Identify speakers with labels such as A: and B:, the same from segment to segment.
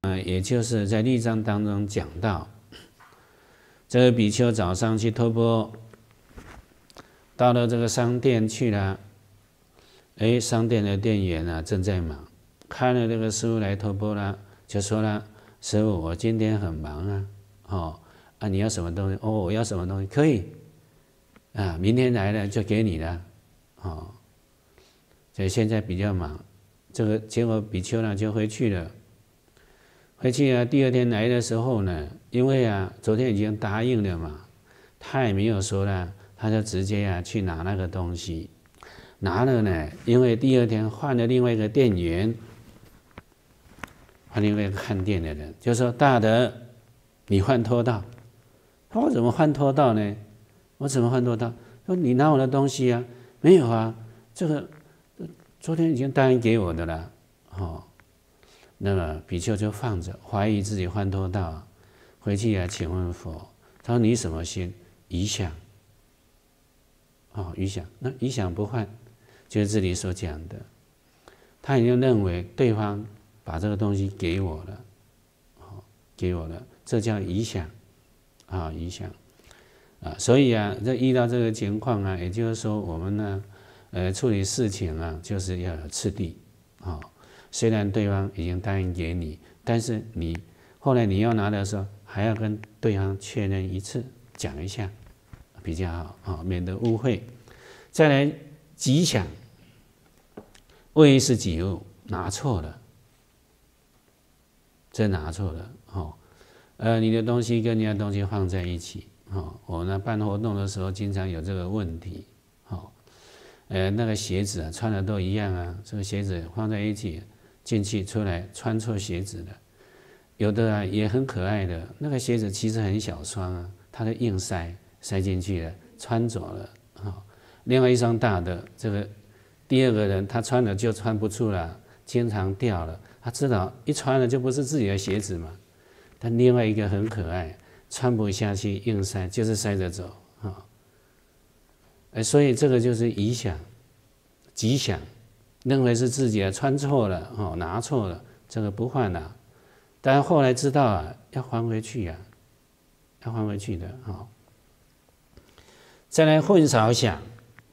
A: 也就是在律章当中讲到，这个比丘早上去托钵，到了这个商店去了，商店的店员啊正在忙，看了这个师父来托钵了，就说了：“师父，我今天很忙啊，你要什么东西？我要什么东西？可以啊，明天来了就给你了，所以现在比较忙。这个结果比丘呢就回去了。回去啊，第二天来的时候呢，因为啊昨天已经答应了嘛，他也没有说了，他就直接啊去拿那个东西，拿了呢，因为第二天换了另外一个店员，换另外一个看店的人，就说：“大德，你换托道。”他说：“我怎么换托道呢？我怎么换托道？”说：“你拿我的东西啊？没有啊，这个昨天已经答应给我的了。”那么比丘就放着，怀疑自己换托道，回去啊请问佛。他说：“你什么心？疑想。疑想，那疑想不换，就是这里所讲的，他已经认为对方把这个东西给我了，给我了，这叫疑想，疑想。所以啊，这遇到这个情况啊，也就是说我们呢，处理事情啊，就是要有次第，虽然对方已经答应给你，但是你后来你要拿的时候，还要跟对方确认一次，讲一下比较好，免得误会。再来吉祥，未是己物，拿错了，真拿错了你的东西跟人家东西放在一起我呢办活动的时候经常有这个问题那个鞋子啊穿的都一样啊，这个鞋子放在一起。进去出来穿错鞋子的，有的啊也很可爱的，那个鞋子其实很小双啊，它的硬塞进去了，穿着了另外一双大的，这个第二个人他穿了就穿不住了，经常掉了，他知道一穿了就不是自己的鞋子嘛。但另外一个很可爱，穿不下去硬塞，就是塞着走所以这个就是疑想、吉想。认为是自己穿错了拿错了，这个不换了，但后来知道啊，要还回去啊，要还回去的再来混少想，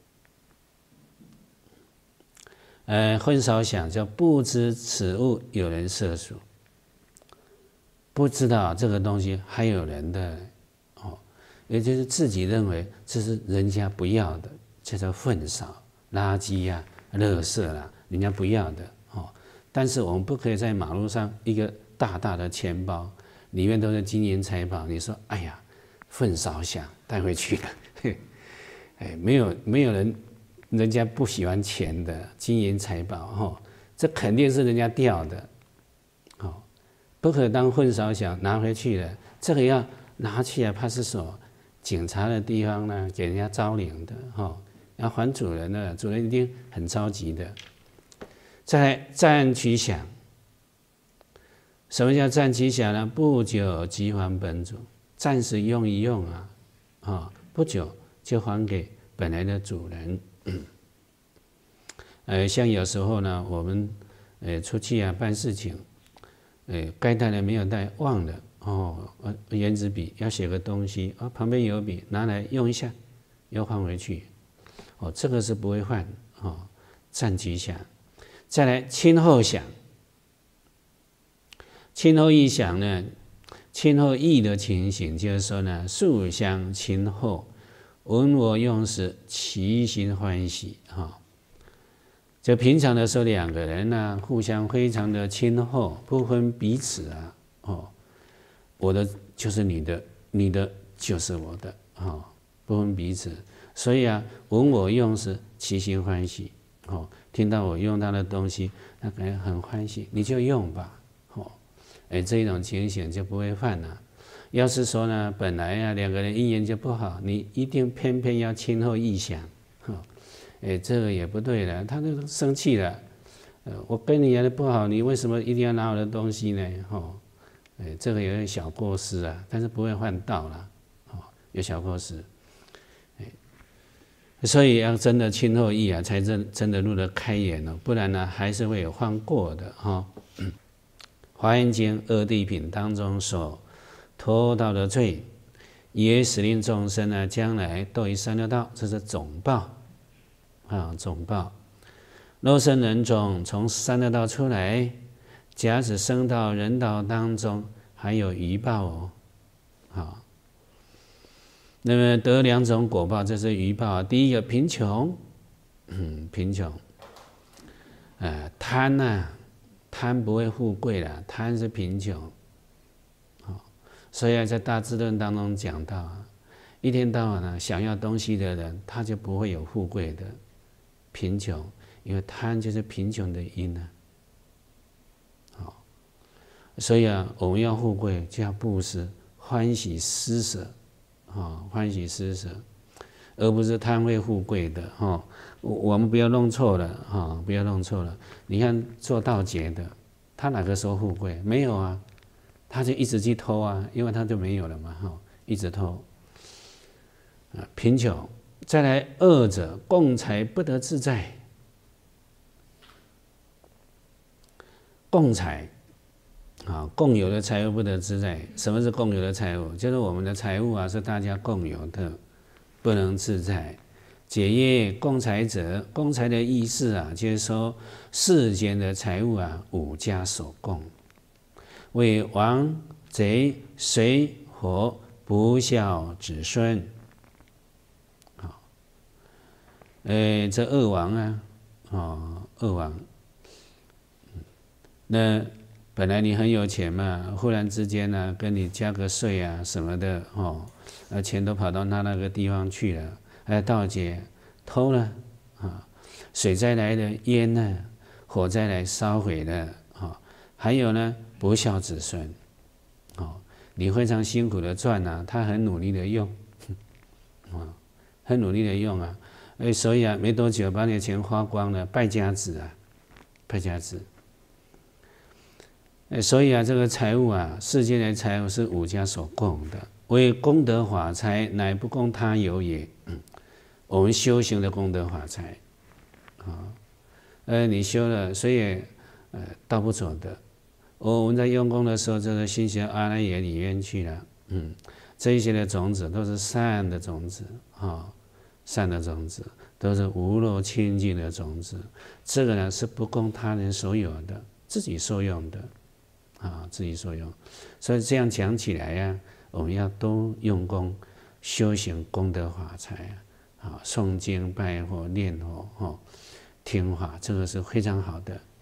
A: 混少想叫不知此物有人摄属，不知道这个东西还有人的也就是自己认为这是人家不要的，这叫混少垃圾啊。垃圾啦，人家不要的但是我们不可以在马路上一个大大的钱包，里面都是金银财宝。你说，哎呀，粪扫想带回去了，没有人家不喜欢钱的金银财宝这肯定是人家掉的不可当粪扫想拿回去了，这个要拿去啊派出所、警察的地方呢，给人家招领的要还主人了，主人一定很着急的。再来暂取想，什么叫暂取想呢？不久即还本主，暂时用一用不久就还给本来的主人。像有时候呢，我们出去啊办事情，该带的没有带，忘了圆珠笔要写个东西旁边有笔，拿来用一下，又还回去。这个是不会换暂取想。再来亲后想，亲后意想呢，亲后意的情形就是说呢，素相亲厚，闻我用时，其心欢喜就平常的时候，两个人呢互相非常的亲厚，不分彼此我的就是你的，你的就是我的不分彼此。所以啊，闻我用时，其心欢喜听到我用他的东西，那个人很欢喜，你就用吧这种情形就不会犯了。要是说呢，本来啊两个人姻缘就不好，你一定偏偏要亲厚意想这个也不对了，他就生气了我跟你的不好，你为什么一定要拿我的东西呢这个有点小过失啊，但是不会犯道了有小过失所以要真的亲厚意才真的入得开眼不然呢还是会有犯过的华严经二谛品当中所托到的罪，也使令众生呢将来堕于三六道，这是总报啊，总报。若生人种从三六道出来，假使生到人道当中，还有余报哦，好。那么得两种果报，这是余报。第一个贫穷，贫穷，贪呐，贪不会富贵啦，贪是贫穷。所以在大智论当中讲到，一天到晚呢想要东西的人，他就不会有富贵的，贫穷，因为贪就是贫穷的因呢。好，所以啊，我们要富贵就要布施，欢喜施舍。欢喜施舍，而不是贪会富贵的哈。我们不要弄错了哈，不要弄错了。你看做道劫的，他哪个时候富贵？没有啊，他就一直去偷啊，因为他就没有了嘛哈，一直偷。贫穷，再来二者共财不得自在，共财。共有的财物不得自在。什么是共有的财物？就是我们的财物啊，是大家共有的，不能自在。解曰：共财者，共财的意思啊，就是说世间的财物啊，五家所共，为王贼水火不孝子孙。这二王啊，二王，那。本来你很有钱嘛，忽然之间呢，跟你加个税啊什么的，钱都跑到他那个地方去了，盗劫偷了水灾来了淹了，火灾来烧毁了，还有呢不孝子孙，你非常辛苦的赚啊，他很努力的用，很努力的用啊，所以啊没多久把你的钱花光了，败家子啊，败家子。所以啊，这个财物啊，世间的财物是五家所共的，为功德法财，乃不共他有也。我们修行的功德法财，你修了，所以道不走的。我们在用功的时候，这个心学阿赖耶里面去了，这一些的种子都是善的种子善的种子都是无漏清净的种子。这个呢是不供他人所有的，自己受用的。自己所用，所以这样讲起来呀，我们要多用功修行功德法财诵经拜佛念佛听法，这个是非常好的。